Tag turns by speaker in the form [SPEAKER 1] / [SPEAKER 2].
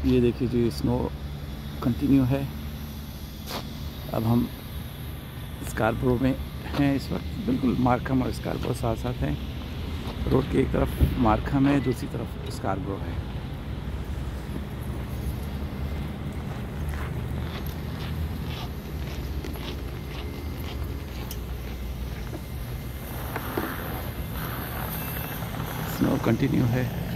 [SPEAKER 1] ये देखिए जी, snow continue है। अब हम स्कारब्रो में हैं इस वक्त, बिल्कुल मार्कम और स्कारब्रो साथ साथ हैं। रोड की एक तरफ मार्कम है, दूसरी तरफ स्कारब्रो है। स्नो कंटिन्यू है।